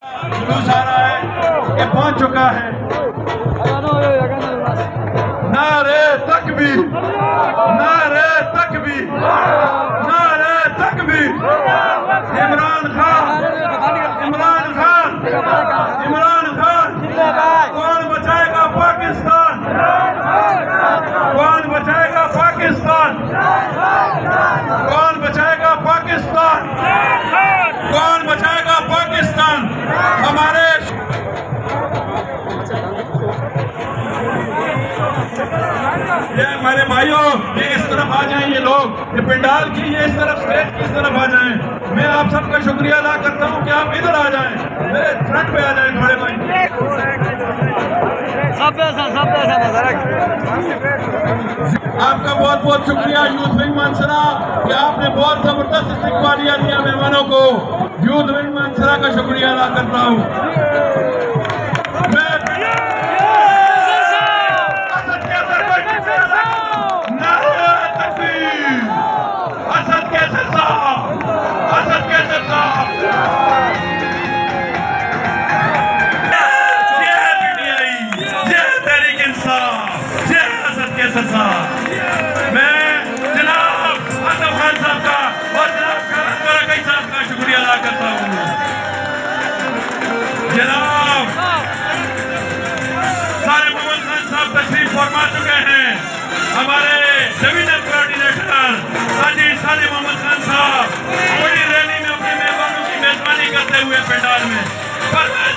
जुलूस आ रहा है कि पहुंच चुका है। नारे तकबीर, नारे तकबीर, नारे तकबीर। इमरान खान, इमरान खान, इमरान खान। कौन बचाएगा पाकिस्तान? कौन बचाएगा पाकिस्तान? कौन बचाएगा पाकिस्तान? कौन बचाएगा पाकिस्तान? हमारे भाइयों, ये इस तरफ आ जाएं, ये लोग ये पंडाल की ये इस तरफ स्टेज की इस तरफ आ जाएं। मैं आप सबका शुक्रिया अदा करता हूं कि आप इधर आ जाएं, मेरे फ्रंट पे आ जाएं थोड़े भाई। आपका बहुत बहुत शुक्रिया यूथ विंग मानसरा कि आपने बहुत जबरदस्त इस्तकबालिया दिया मेहमानों को। यूथ विंग मानसरा का शुक्रिया अदा करता हूँ। मैं जनाब आसफ खान साहब का और जनाब कई साहब का शुक्रिया अदा करता हूँ। जनाब सारे मोहम्मद खान साहब तशरीफ फरमा चुके हैं। हमारे डिवीजन कोऑर्डिनेटर हाजी साले मोहम्मद खान साहब बड़ी रैली में अपने मेहमानों की मेजबानी करते हुए पंडाल में